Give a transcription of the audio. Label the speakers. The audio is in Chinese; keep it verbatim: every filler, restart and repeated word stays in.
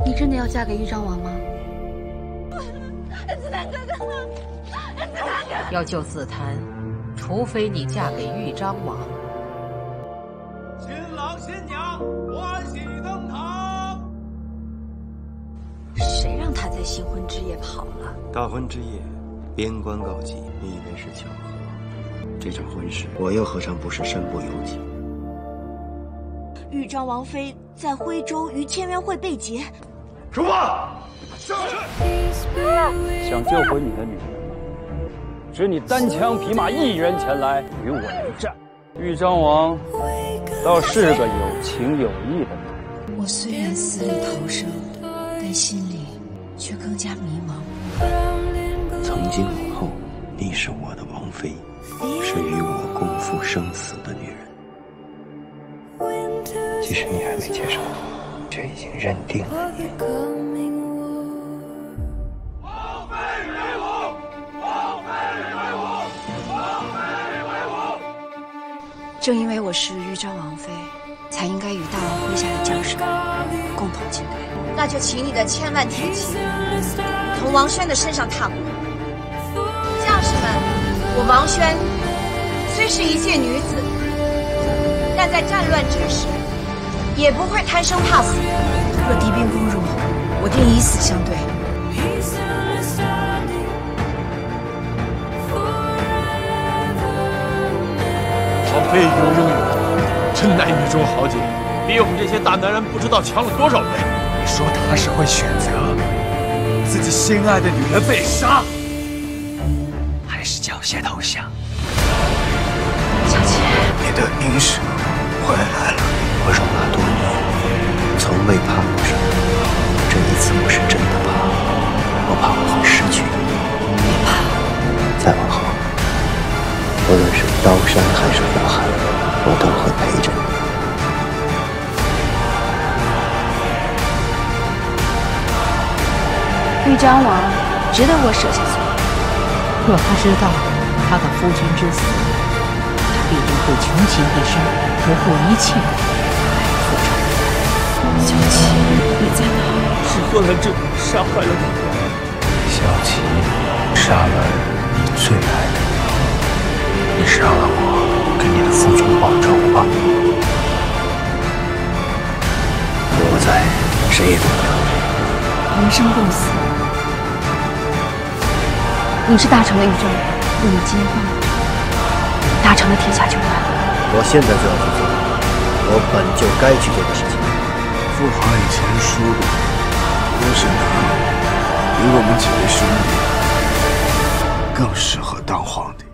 Speaker 1: 你真的要嫁给豫章王吗？
Speaker 2: 子檀哥哥，子檀哥哥，
Speaker 3: 要救子檀，除非你嫁给豫章王。
Speaker 4: 新郎新娘欢喜登堂。
Speaker 1: 谁让他在新婚之夜跑了？
Speaker 5: 大婚之夜，边关告急，你以为是巧合？这场婚事，我又何尝不是身不由己？
Speaker 2: 豫章王妃在徽州与天元会被劫。
Speaker 4: 出发！上去！
Speaker 6: 想救回你的女人，只你单枪匹马一人前来与我一战。豫章王倒是个有情有义的人。
Speaker 1: 我虽然死里逃生，但心里却更加迷茫。
Speaker 5: 从今往后，你是我的王妃，是与我共赴生死的女人。即使你还没接受，却已经认定了你。
Speaker 4: 王妃为我，王妃为我，王妃为我。
Speaker 1: 正因为我是豫章王妃，才应该与大王麾下的将士们共同进退。
Speaker 2: 那就请你的千万铁骑从王轩的身上踏过。将士们，我王轩虽是一介女子，但在战乱之时，也不会贪生怕死。
Speaker 1: 若敌兵攻入，我定以死相对。
Speaker 4: 王妃有勇有谋，真乃女中豪杰，比我们这些大男人不知道强了多少倍。你说他是会选择自己心爱的女人被杀，还是缴械投降？
Speaker 1: 小姐，
Speaker 5: 你的英使回来了。我戎马多年，从未怕过什么。这一次我是真的怕，我怕我会失去你。
Speaker 1: 别怕，
Speaker 5: 再往后，无论是刀山还是火海，我都会陪着你。
Speaker 1: 豫章王值得我舍下所有。
Speaker 3: 若他知道他的夫君之死，他必定会穷其一生，不顾一切来复仇。
Speaker 1: 小七，你在哪？
Speaker 4: 是贺兰正杀害了你。
Speaker 5: 小琪杀了你最爱的人，你是让了我给你的父君报仇吗？我在，谁也动不了你。
Speaker 1: 人生共死。你是大成的豫章王，若你今天放了我，大成的天下就乱了。
Speaker 5: 我现在就要去做，我本就该去做的事情。
Speaker 7: 父皇以前说过，我是男，比我们几位兄弟更适合当皇帝。